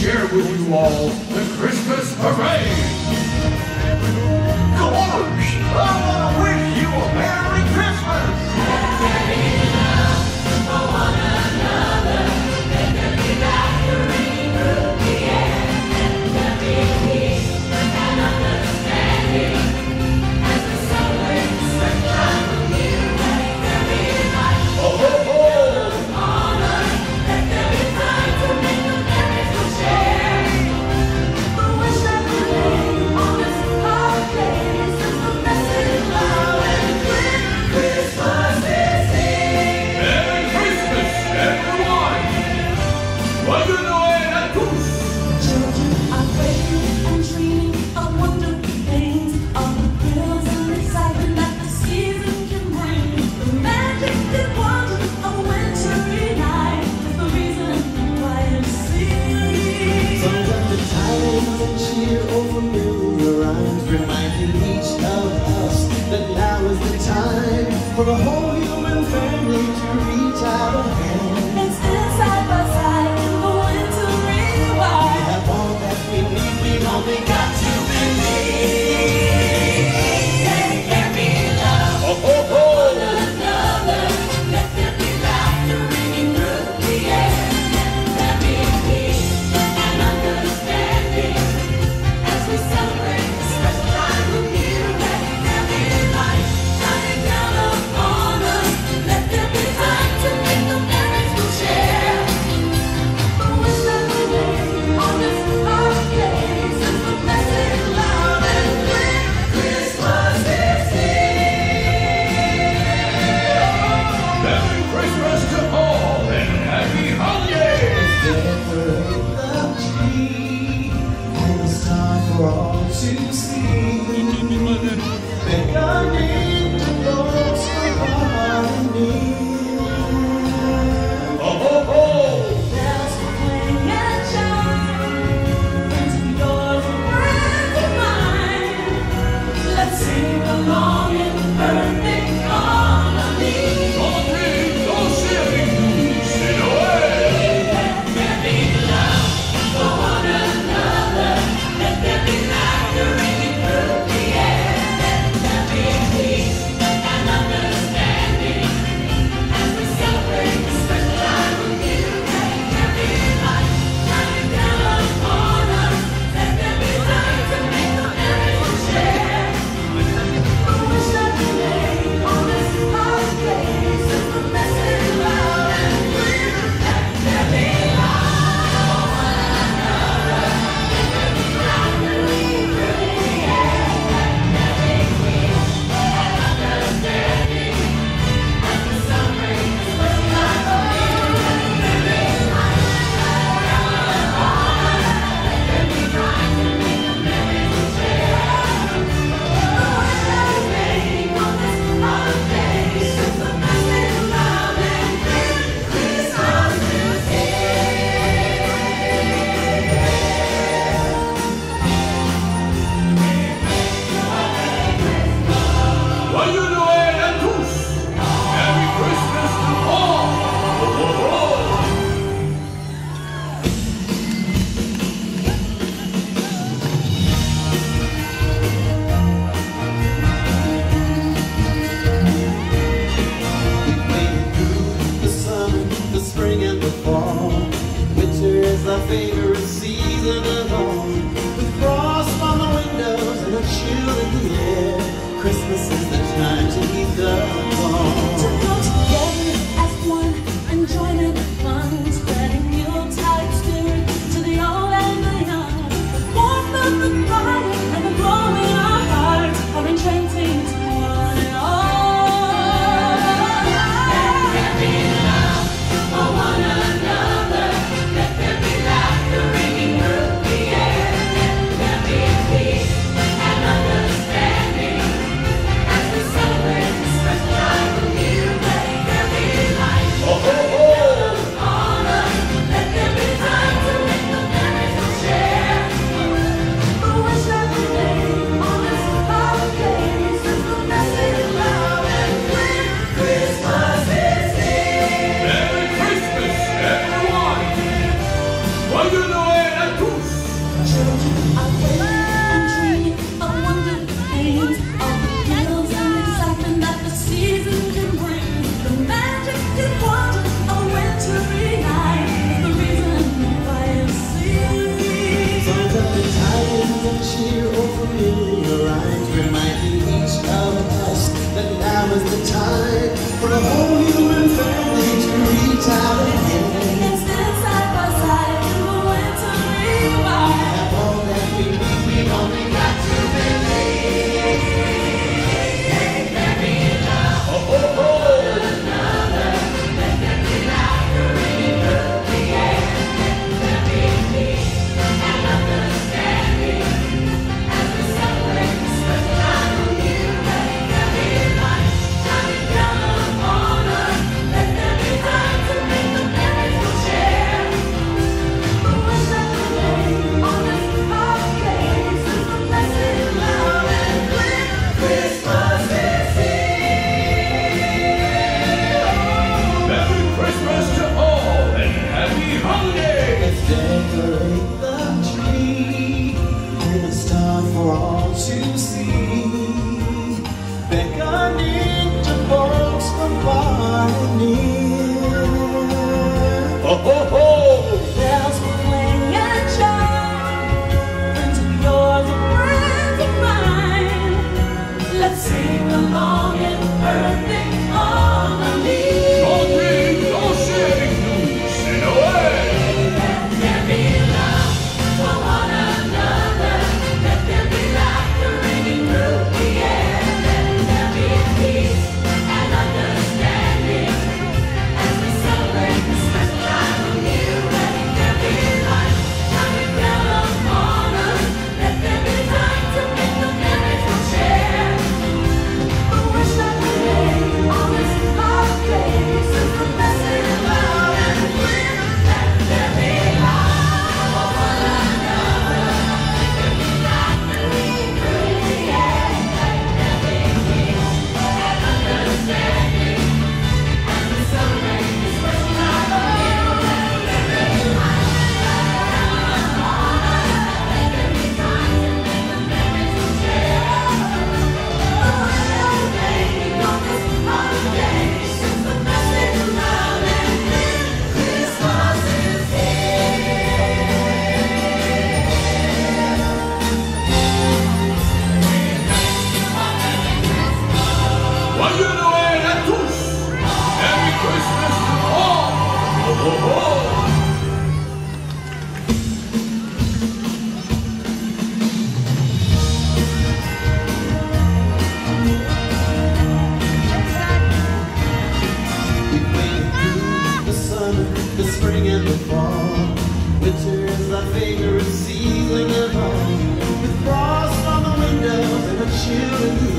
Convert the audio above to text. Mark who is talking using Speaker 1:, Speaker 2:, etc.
Speaker 1: share with you all the Christmas parade.
Speaker 2: Gosh, I want to wish you a Merry Christmas.
Speaker 3: For one another, let there be laughter ringing through the air. Let there be peace and understanding as we celebrate this first time of year. Let there be light, honor. Let there be time to make the memories we'll share. The wish that we lay on this holiday is just a message loud and clear. Christmas is here.
Speaker 1: Merry Christmas, everyone! Bonne Noël à tous!
Speaker 3: Children are waiting and dreaming of wonderful things, of the thrills and excitement that the season can bring. The magic and wonder of a wintry night is the reason why I'm singing.
Speaker 4: So when the tidings and cheer over familiar rhymes, reminding each of us that now is the time for the whole human family to reach out a hand.
Speaker 3: And stand side by side in the wintry
Speaker 4: We
Speaker 3: wild.
Speaker 4: have all that we need, we've only got to believe.
Speaker 3: Let there be love for one another. Let there be laughter ringing through the air. Let there be peace and understanding as we celebrate this special time of year. Let there be light shining down upon
Speaker 4: favorite season of all, with frost on the windows and a chill in the